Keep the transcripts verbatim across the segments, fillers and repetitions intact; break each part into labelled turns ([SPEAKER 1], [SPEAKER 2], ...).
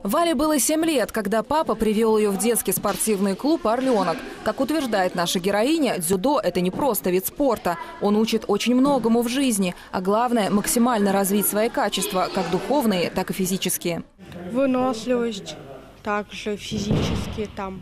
[SPEAKER 1] Вале было семь лет, когда папа привел ее в детский спортивный клуб «Орленок». Как утверждает наша героиня, дзюдо – это не просто вид спорта. Он учит очень многому в жизни, а главное – максимально развить свои качества, как духовные, так и физические.
[SPEAKER 2] Выносливость, также физически, там,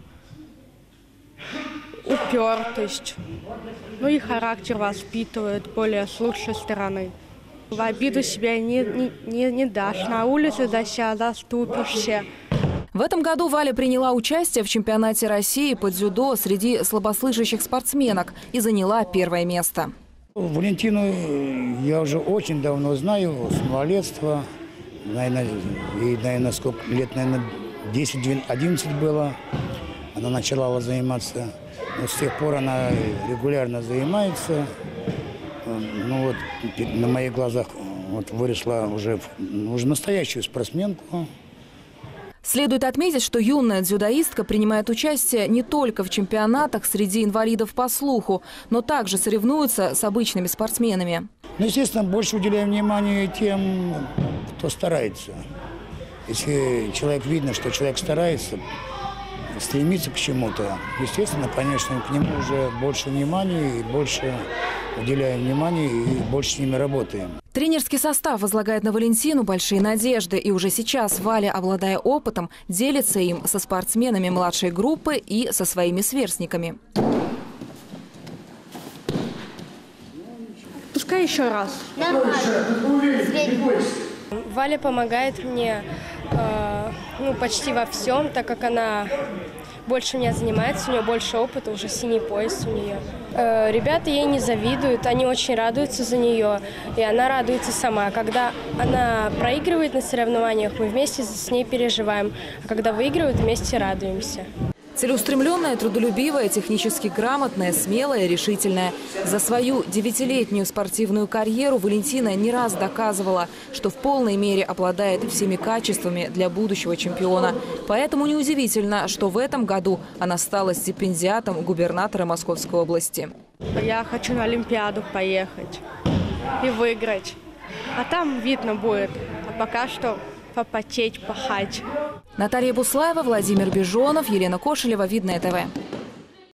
[SPEAKER 2] упертость. Ну и характер воспитывает более с лучшей стороны. В обиду себя не, не, не, не дашь, на улице за себя заступишься.
[SPEAKER 1] В этом году Валя приняла участие в чемпионате России по дзюдо среди слабослышащих спортсменок и заняла первое место.
[SPEAKER 3] Валентину я уже очень давно знаю, с малолетства. Наверное, ей, наверное, сколько лет, наверное, десять-одиннадцать было. Она начала заниматься. Но с тех пор она регулярно занимается. Ну вот на моих глазах вот выросла уже, уже настоящую спортсменку.
[SPEAKER 1] Следует отметить, что юная дзюдоистка принимает участие не только в чемпионатах среди инвалидов по слуху, но также соревнуется с обычными спортсменами.
[SPEAKER 3] Ну, естественно, больше уделяем внимания тем, кто старается. Если человек видно, что человек старается, стремится к чему-то, естественно, конечно, к нему уже больше внимания и больше уделяем внимания и больше с ними работаем.
[SPEAKER 1] Тренерский состав возлагает на Валентину большие надежды. И уже сейчас Валя, обладая опытом, делится им со спортсменами младшей группы и со своими сверстниками.
[SPEAKER 2] Пускай еще раз.
[SPEAKER 4] Валя помогает мне э, ну, почти во всем, так как она больше меня занимается, у нее больше опыта, уже синий пояс у нее. Э, ребята ей не завидуют, они очень радуются за нее, и она радуется сама. Когда она проигрывает на соревнованиях, мы вместе с ней переживаем, а когда выигрывает, вместе радуемся.
[SPEAKER 1] Целеустремленная, трудолюбивая, технически грамотная, смелая, решительная. За свою девятилетнюю спортивную карьеру Валентина не раз доказывала, что в полной мере обладает всеми качествами для будущего чемпиона. Поэтому неудивительно, что в этом году она стала стипендиатом губернатора Московской области.
[SPEAKER 2] Я хочу на Олимпиаду поехать и выиграть. А там видно будет. А пока что попотеть, пахать.
[SPEAKER 1] Наталья Буслаева, Владимир Бежонов, Елена Кошелева, Видное ТВ.